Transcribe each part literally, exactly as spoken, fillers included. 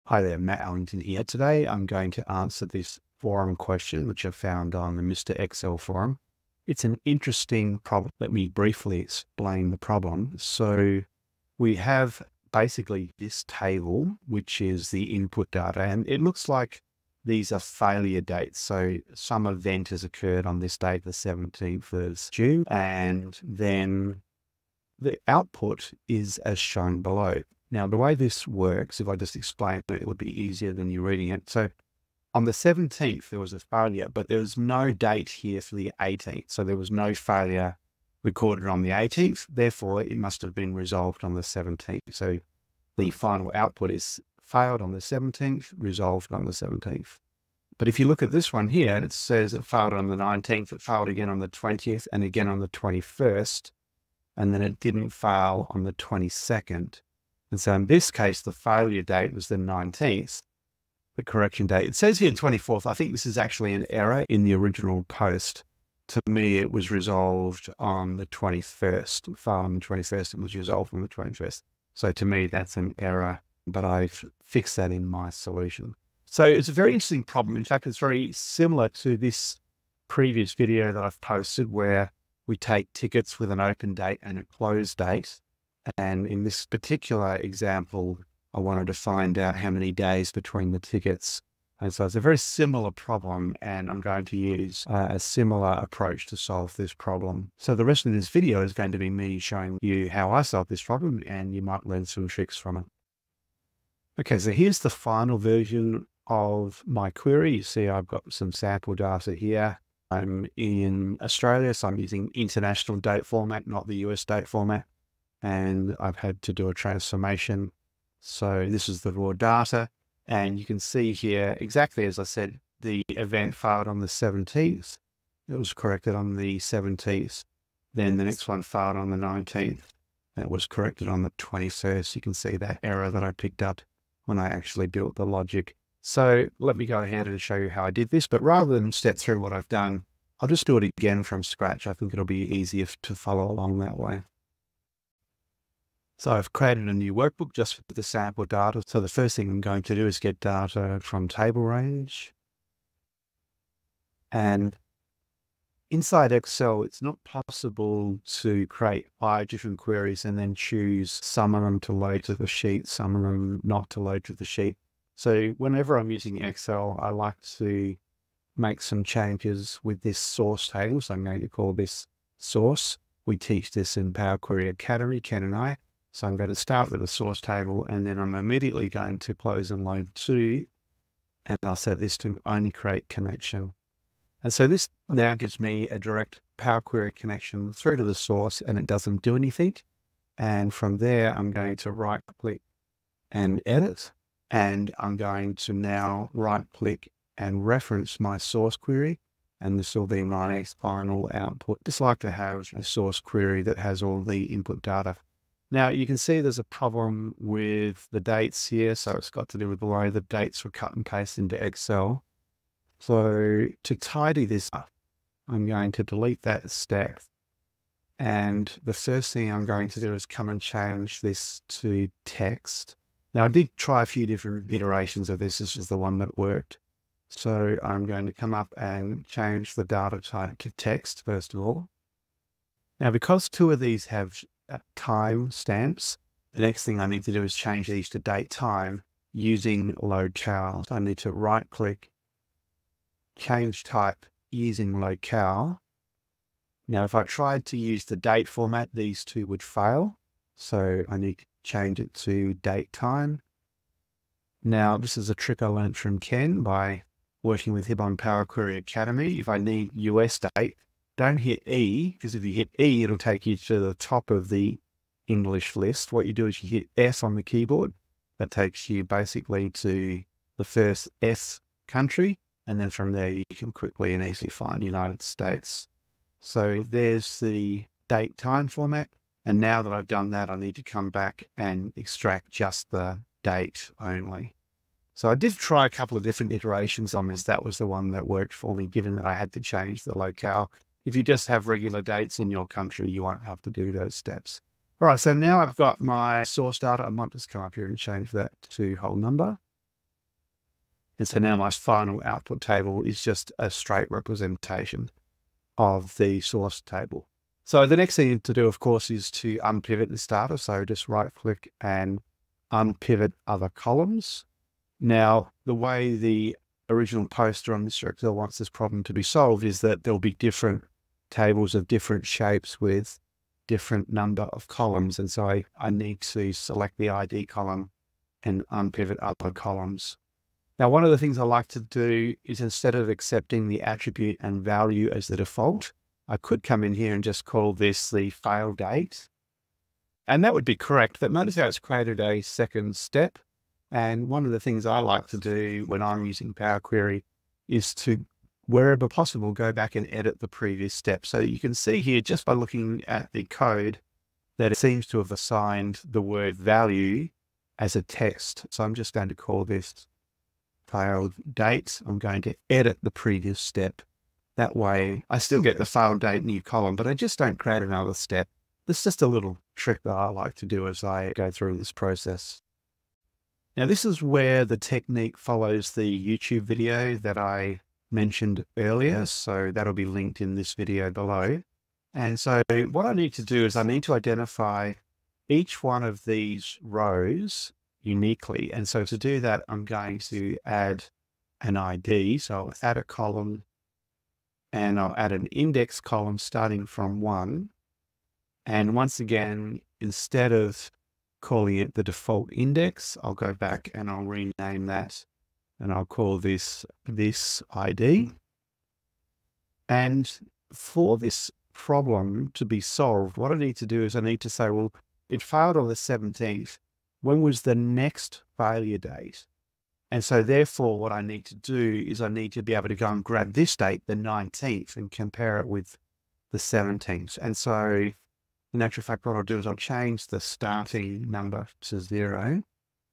Hi there, Matt Allington here. Today I'm going to answer this forum question, which I found on the Mister Excel forum. It's an interesting problem. Let me briefly explain the problem. So we have basically this table, which is the input data, and it looks like these are failure dates. So some event has occurred on this date, the seventeenth of June, and then the output is as shown below. Now, the way this works, if I just explain it, it would be easier than you reading it. So on the seventeenth, there was a failure, but there was no date here for the eighteenth. So there was no failure recorded on the eighteenth. Therefore, it must have been resolved on the seventeenth. So the final output is failed on the seventeenth, resolved on the seventeenth. But if you look at this one here, it says it failed on the nineteenth, it failed again on the twentieth, and again on the twenty-first, and then it didn't fail on the twenty-second. And so in this case, the failure date was the nineteenth, the correction date. It says here twenty-fourth. I think this is actually an error in the original post. To me, it was resolved on the twenty-first. It failed on the twenty-first. It was resolved on the twenty-first. So to me, that's an error, but I've fixed that in my solution. So it's a very interesting problem. In fact, it's very similar to this previous video that I've posted where we take tickets with an open date and a closed date. And in this particular example, I wanted to find out how many days between the tickets. And so it's a very similar problem, and I'm going to use uh, a similar approach to solve this problem. So the rest of this video is going to be me showing you how I solve this problem, and you might learn some tricks from it. Okay, so here's the final version of my query. You see I've got some sample data here. I'm in Australia, so I'm using international date format, not the U S date format. And I've had to do a transformation. So this is the raw data. And you can see here, exactly as I said, the event failed on the seventeenth. It was corrected on the seventeenth. Then the next one failed on the nineteenth. And it was corrected on the twenty-first. You can see that error that I picked up when I actually built the logic. So let me go ahead and show you how I did this. But rather than step through what I've done, I'll just do it again from scratch. I think it'll be easier to follow along that way. So I've created a new workbook just for the sample data. So the first thing I'm going to do is get data from table range. And inside Excel, it's not possible to create five different queries and then choose some of them to load to the sheet, some of them not to load to the sheet. So whenever I'm using Excel, I like to make some changes with this source table. So I'm going to call this source. We teach this in Power Query Academy, Ken and I. So I'm going to start with a source table, and then I'm immediately going to close and load to, and I'll set this to only create connection. And so this now gives me a direct Power Query connection through to the source, and it doesn't do anything. And from there, I'm going to right click and edit, and I'm going to now right click and reference my source query. And this will be my final output. Just like to have a source query that has all the input data. Now you can see there's a problem with the dates here. So it's got to do with the way the dates were cut and pasted into Excel. So to tidy this up, I'm going to delete that step. And the first thing I'm going to do is come and change this to text. Now I did try a few different iterations of this. This is the one that worked. So I'm going to come up and change the data type to text first of all. Now because two of these have time stamps, the next thing I need to do is change these to date time using locale. So I need to right click, change type using locale. Now if I tried to use the date format, these two would fail. So I need to change it to date time. Now this is a trick I learned from Ken by working with him on Power Query Academy. If I need U S date, don't hit E, because if you hit E, it'll take you to the top of the English list. What you do is you hit S on the keyboard. That takes you basically to the first S country. And then from there, you can quickly and easily find United States. So there's the date time format. And now that I've done that, I need to come back and extract just the date only. So I did try a couple of different iterations on this. That was the one that worked for me, given that I had to change the locale. If you just have regular dates in your country, you won't have to do those steps. All right, so now I've got my source data. I might just come up here and change that to whole number. And so now my final output table is just a straight representation of the source table. So the next thing to do, of course, is to unpivot this data. So just right click and unpivot other columns. Now, the way the original poster on Mister Excel wants this problem to be solved is that there'll be different tables of different shapes with different number of columns. And so I, I need to select the I D column and unpivot other columns. Now, one of the things I like to do is, instead of accepting the attribute and value as the default, I could come in here and just call this the fail date. And that would be correct, but notice how it's created a second step. And one of the things I like to do when I'm using Power Query is to, wherever possible, go back and edit the previous step. So you can see here, just by looking at the code, that it seems to have assigned the word value as a text. So I'm just going to call this failed date. I'm going to edit the previous step. That way I still get the failed date new column, but I just don't create another step. This is just a little trick that I like to do as I go through this process. Now, this is where the technique follows the YouTube video that I mentioned earlier. So that'll be linked in this video below. And so what I need to do is I need to identify each one of these rows uniquely. And so to do that, I'm going to add an I D. So I'll add a column and I'll add an index column starting from one. And once again, instead of calling it the default index, I'll go back and I'll rename that and I'll call this this I D. And for this problem to be solved, what I need to do is I need to say, well, it failed on the seventeenth. When was the next failure date? And so therefore what I need to do is I need to be able to go and grab this date, the nineteenth, and compare it with the seventeenth. And so in actual fact, what I'll do is I'll change the starting number to zero.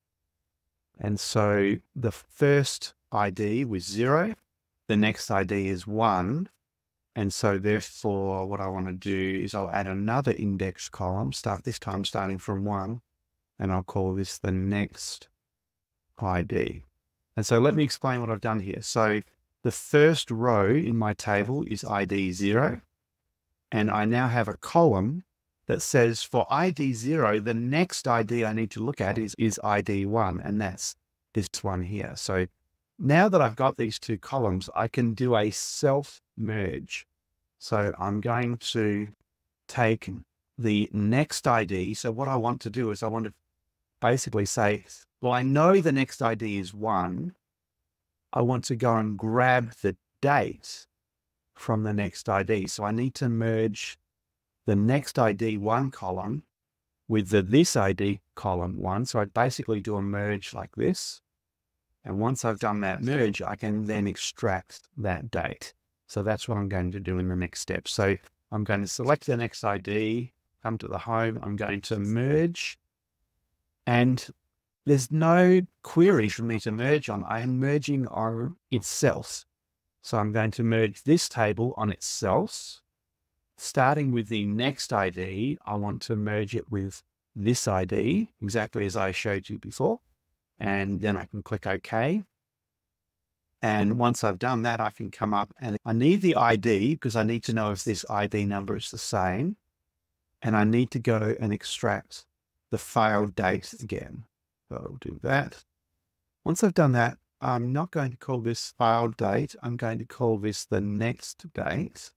And so the first I D was zero. The next I D is one. And so therefore what I want to do is I'll add another index column, start this time starting from one, and I'll call this the next I D. And so let me explain what I've done here. So the first row in my table is I D zero. And I now have a column that says for I D zero, the next I D I need to look at is, is I D one, and that's this one here. So now that I've got these two columns, I can do a self merge. So I'm going to take the next I D. So what I want to do is I want to basically say, well, I know the next I D is one. I want to go and grab the date from the next I D. So I need to merge the next I D one column with the this I D column one. So I basically do a merge like this. And once I've done that merge, I can then extract that date. So that's what I'm going to do in the next step. So I'm going to select the next I D, come to the home, I'm going to merge, and there's no query for me to merge on. I am merging on itself. So I'm going to merge this table on itself. Starting with the next I D, I want to merge it with this I D, exactly as I showed you before. And then I can click OK. And once I've done that, I can come up and I need the I D because I need to know if this I D number is the same. And I need to go and extract the failed date again. So I'll do that. Once I've done that, I'm not going to call this failed date. I'm going to call this the next date.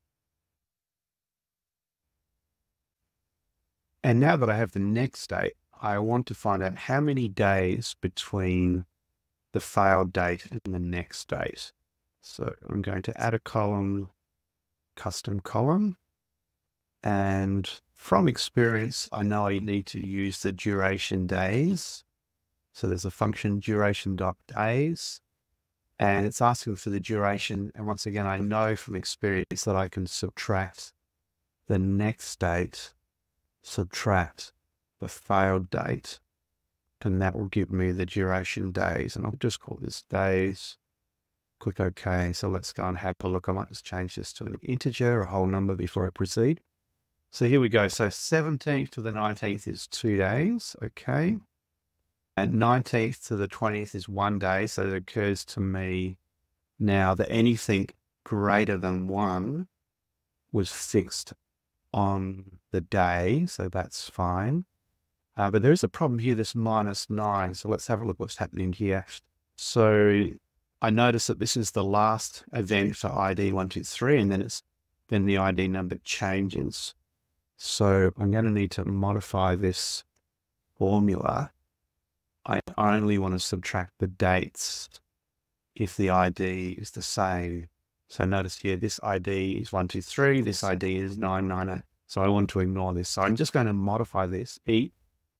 And now that I have the next date, I want to find out how many days between the failed date and the next date. So I'm going to add a column, custom column. And from experience, I know I need to use the duration days. So there's a function duration.days, and it's asking for the duration. And once again, I know from experience that I can subtract the next date, subtract the failed date, and that will give me the duration days. And I'll just call this days, click OK. So let's go and have a look. I might just change this to an integer, a whole number before I proceed. So here we go. So seventeenth to the nineteenth is two days. Okay. And nineteenth to the twentieth is one day. So it occurs to me now that anything greater than one was fixed on the day. So that's fine. Uh, but there is a problem here, this minus nine. So let's have a look what's happening here. So I notice that this is the last event for I D one two three, and then it's then the I D number changes. So I'm going to need to modify this formula. I only want to subtract the dates if the I D is the same. So notice here, this I D is one two three, this I D is nine nine eight. So I want to ignore this. So I'm just going to modify this if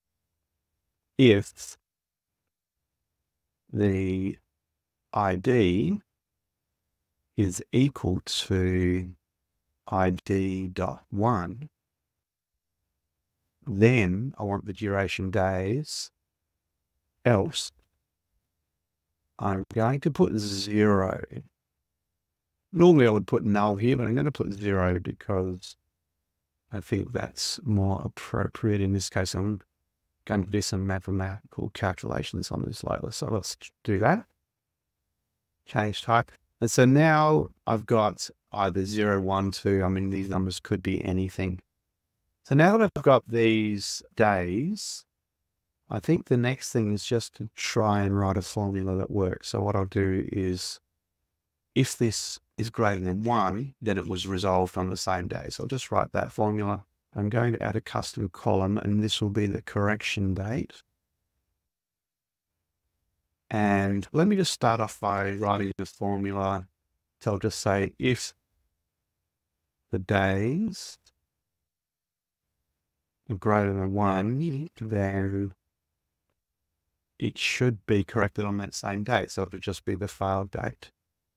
the I D is equal to I D dot one, then I want the duration days, else I'm going to put zero. Normally I would put null here, but I'm going to put zero because I think that's more appropriate in this case. I'm going to do some mathematical calculations on this later. So let's do that. Change type. And so now I've got either zero, one, two. I mean, these numbers could be anything. So now that I've got these days, I think the next thing is just to try and write a formula that works. So what I'll do is, if this is greater than one, then it was resolved on the same day. So I'll just write that formula. I'm going to add a custom column, and this will be the correction date. And let me just start off by writing the formula. So I'll just say if the days are greater than one, then it should be corrected on that same date. So it'll just be the failed date.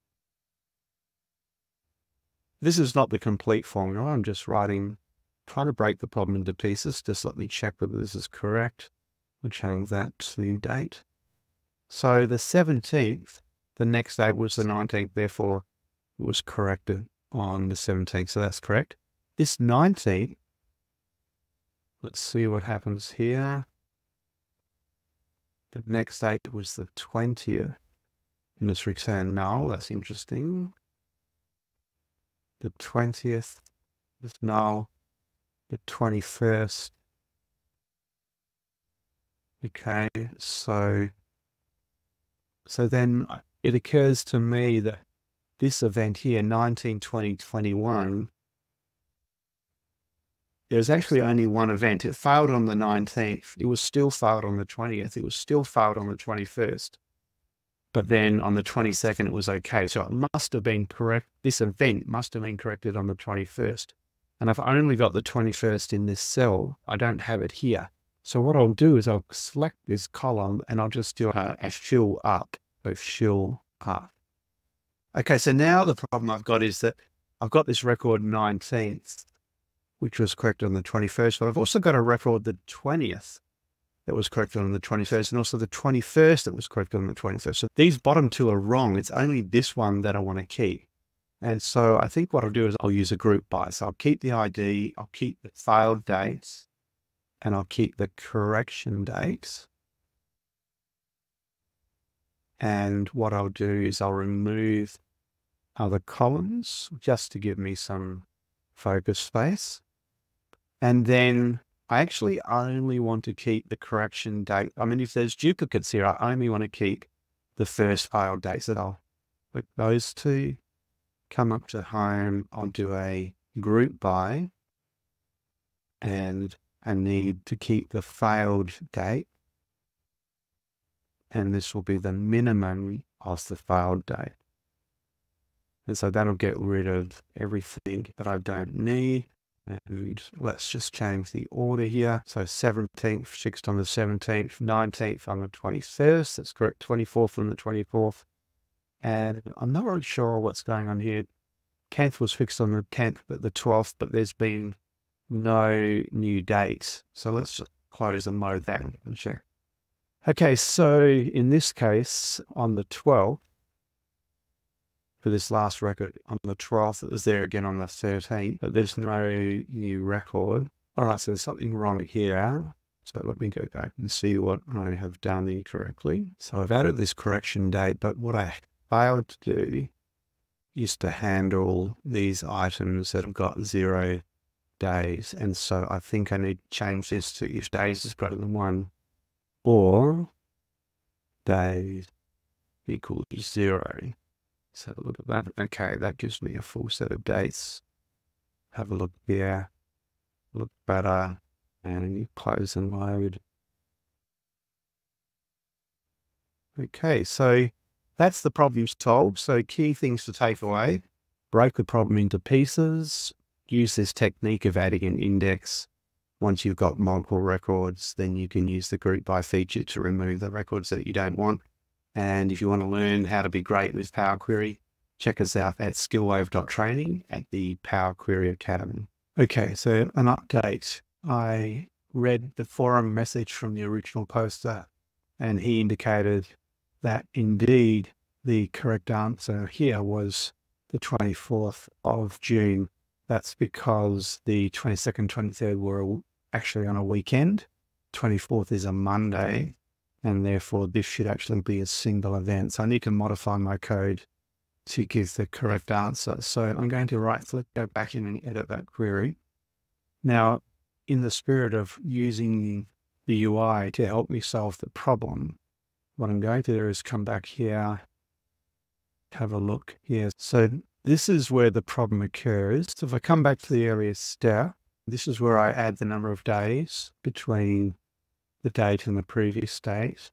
This is not the complete formula. I'm just writing, trying to break the problem into pieces. Just let me check whether this is correct. We'll change that to date. So the seventeenth, the next day was the nineteenth, therefore it was corrected on the seventeenth. So that's correct. This nineteenth, let's see what happens here. The next date was the twentieth. And it's returned null. That's interesting. The twentieth is null. The twenty-first. Okay, so, so then it occurs to me that this event here, nineteen, twenty, twenty-one, there's actually only one event. It failed on the nineteenth. It was still failed on the twentieth. It was still failed on the twenty-first. But then on the twenty-second, it was okay. So it must have been correct. This event must have been corrected on the twenty-first. And I've only got the twenty-first in this cell. I don't have it here. So what I'll do is I'll select this column and I'll just do a, a fill up. So fill up. Okay, so now the problem I've got is that I've got this record nineteenth, which was corrected on the twenty-first, but I've also got a record the twentieth that was corrected on the twenty-first, and also the twenty-first that was corrected on the twenty-first. So these bottom two are wrong. It's only this one that I want to keep. And so I think what I'll do is I'll use a group by. So I'll keep the I D, I'll keep the failed dates, and I'll keep the correction dates. And what I'll do is I'll remove other columns just to give me some focus space. And then I actually only want to keep the correction date. I mean, if there's duplicates here, I only want to keep the first failed dates. So I'll click those two, come up to home, I'll do a group by, and I need to keep the failed date. And this will be the minimum of the failed date. And so that'll get rid of everything that I don't need. And let's just change the order here. So seventeenth, fixed on the seventeenth, nineteenth on the twenty-first. That's correct. twenty-fourth on the twenty-fourth. And I'm not really sure what's going on here. tenth was fixed on the tenth, but the twelfth, but there's been no new dates. So let's just close and load that and check. Okay, so in this case, on the twelfth, for this last record, on the twelfth, it was there again on the thirteenth, but there's no new record. All right, so there's something wrong here. So let me go back and see what I have done incorrectly. So I've added this correction date, but what I failed to do is to handle these items that have got zero days. And so I think I need to change this to if days is greater than one or days equals zero. So look at that. Okay, that gives me a full set of dates. Have a look here, look better, and you close and load. Okay, so that's the problem solved. So key things to take away: break the problem into pieces, use this technique of adding an index. Once you've got multiple records, then you can use the group by feature to remove the records that you don't want. And if you want to learn how to be great with Power Query, check us out at skillwave dot training at the Power Query Academy. Okay, so an update. I read the forum message from the original poster, and he indicated that indeed the correct answer here was the twenty-fourth of June. That's because the twenty-second, twenty-third were actually on a weekend. twenty-fourth is a Monday, and therefore this should actually be a single event. So I need to modify my code to give the correct answer. So I'm going to right click, go back in and edit that query. Now, in the spirit of using the U I to help me solve the problem, what I'm going to do is come back here, have a look here. So this is where the problem occurs. So if I come back to the area step, this is where I add the number of days between the date and the previous date.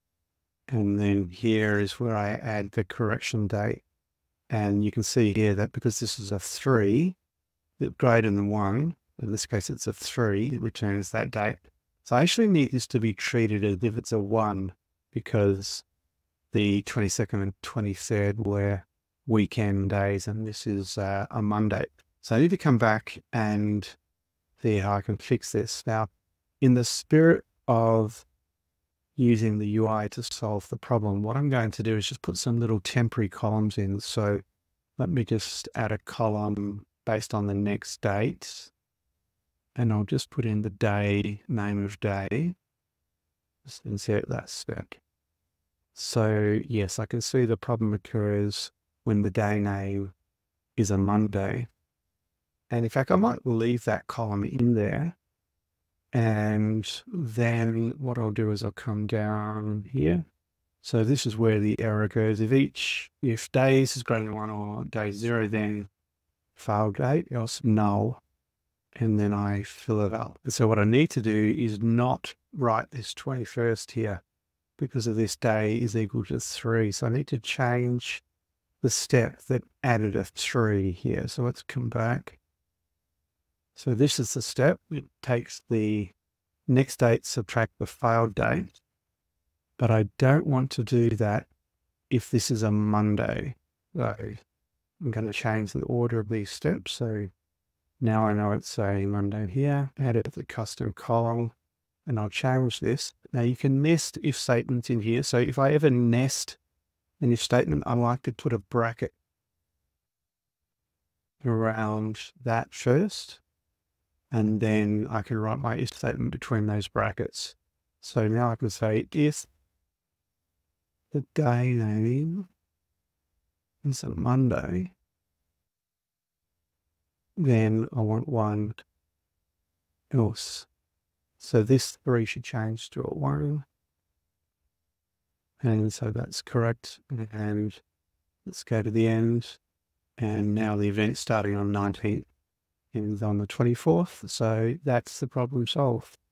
And then here is where I add the correction date. And you can see here that because this is a three, it's greater than one, in this case it's a three, it returns that date. So I actually need this to be treated as if it's a one, because the twenty-second and twenty-third were weekend days, and this is uh, a Monday. So I need to come back and see how I can fix this. Now, in the spirit of using the U I to solve the problem, what I'm going to do is just put some little temporary columns in. So let me just add a column based on the next date, and I'll just put in the day, name of day, just insert that spec. So yes, I can see the problem occurs when the day name is a Monday. And in fact, I might leave that column in there. And then what I'll do is I'll come down here. So this is where the error goes. If each, if days is greater than one or day zero, then fail date, else null. And then I fill it up. So what I need to do is not write this twenty-first here, because of this day is equal to three. So I need to change the step that added a three here. So let's come back. So this is the step. It takes the next date, subtract the failed date. But I don't want to do that if this is a Monday. So I'm going to change the order of these steps. So now I know it's a Monday here. Add it to the custom column, and I'll change this. Now you can nest if statements in here. So if I ever nest an if statement, I like to put a bracket around that first. And then I can write my if statement between those brackets. So now I can say if the day name is a Monday, then I want one else. So this three should change to a one. And so that's correct. And let's go to the end. And now the event starting on nineteenth. Is on the twenty-fourth, so that's the problem solved.